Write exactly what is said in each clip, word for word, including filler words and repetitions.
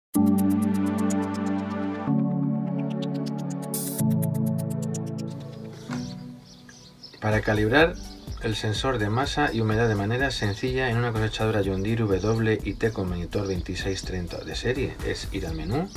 Para calibrar el sensor de masa y humedad de manera sencilla en una cosechadora John Deere W I T con monitor veintiséis treinta de serie es ir al menú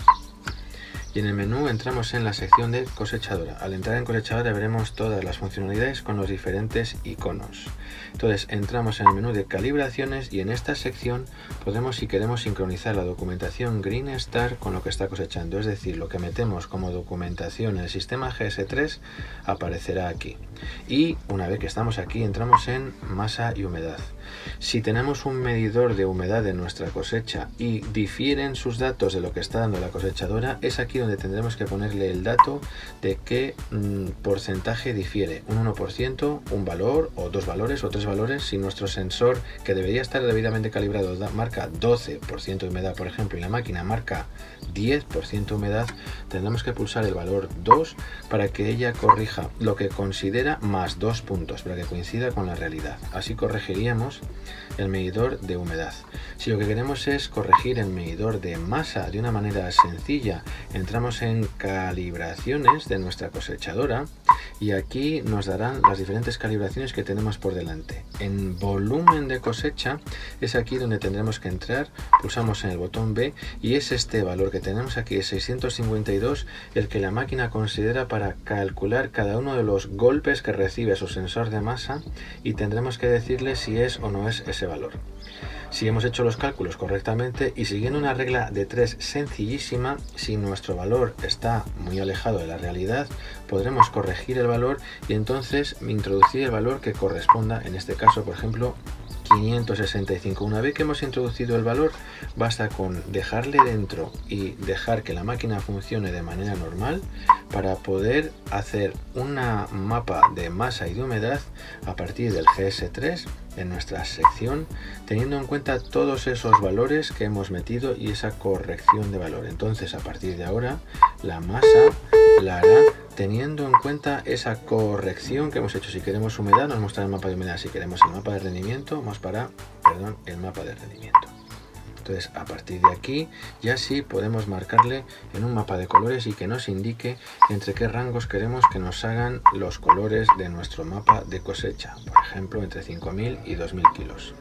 y en el menú entramos en la sección de cosechadora. Al entrar en cosechadora veremos todas las funcionalidades con los diferentes iconos. Entonces entramos en el menú de calibraciones y en esta sección podemos, si queremos, sincronizar la documentación Greenstar con lo que está cosechando, es decir, lo que metemos como documentación en el sistema G S tres aparecerá aquí. Y una vez que estamos aquí entramos en masa y humedad. Si tenemos un medidor de humedad en nuestra cosecha y difieren sus datos de lo que está dando la cosechadora, es aquí donde tendremos que ponerle el dato de qué mmm, porcentaje difiere, un uno por ciento, un valor o dos valores o tres valores. Si nuestro sensor, que debería estar debidamente calibrado, da, marca doce por ciento de humedad, por ejemplo, y la máquina marca diez por ciento de humedad, tendremos que pulsar el valor dos para que ella corrija lo que considera más dos puntos, para que coincida con la realidad. Así corregiríamos el medidor de humedad. Si lo que queremos es corregir el medidor de masa de una manera sencilla, entramos en calibraciones de nuestra cosechadora y aquí nos darán las diferentes calibraciones que tenemos por delante. En volumen de cosecha es aquí donde tendremos que entrar, pulsamos en el botón B y es este valor que tenemos aquí, es seiscientos cincuenta y dos, el que la máquina considera para calcular cada uno de los golpes que recibe su sensor de masa, y tendremos que decirle si es o no es ese valor. Si hemos hecho los cálculos correctamente y siguiendo una regla de tres sencillísima, si nuestro valor está muy alejado de la realidad, podremos corregir el valor y entonces introducir el valor que corresponda, en este caso, por ejemplo, quinientos sesenta y cinco. Una vez que hemos introducido el valor, basta con dejarle dentro y dejar que la máquina funcione de manera normal para poder hacer una mapa de masa y de humedad a partir del G S tres en nuestra sección, teniendo en cuenta todos esos valores que hemos metido y esa corrección de valor. Entonces, a partir de ahora, la masa la hará teniendo en cuenta esa corrección que hemos hecho. Si queremos humedad, nos mostrará el mapa de humedad. Si queremos el mapa de rendimiento, vamos para, perdón, el mapa de rendimiento. Entonces, a partir de aquí, ya sí podemos marcarle en un mapa de colores y que nos indique entre qué rangos queremos que nos hagan los colores de nuestro mapa de cosecha. Por ejemplo, entre cinco mil y dos mil kilos.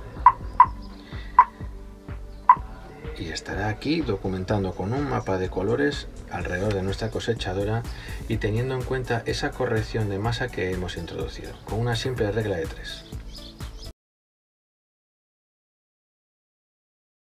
Y estará aquí documentando con un mapa de colores alrededor de nuestra cosechadora y teniendo en cuenta esa corrección de masa que hemos introducido, con una simple regla de tres.